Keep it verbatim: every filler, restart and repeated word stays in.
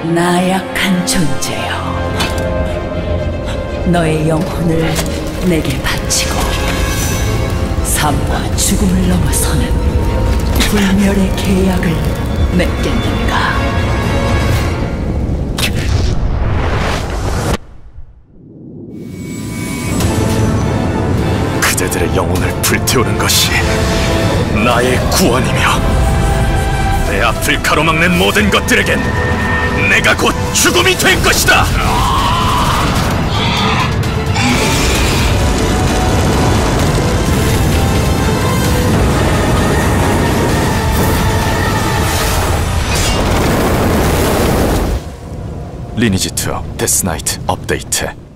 나약한 존재여, 너의 영혼을 내게 바치고 삶과 죽음을 넘어서는 불멸의 계약을 맺겠는가? 그대들의 영혼을 불태우는 것이 나의 구원이며, 내 앞을 가로막는 모든 것들에겐 내가 곧 죽음이 될 것이다! 리니지 투 데스나이트 업데이트.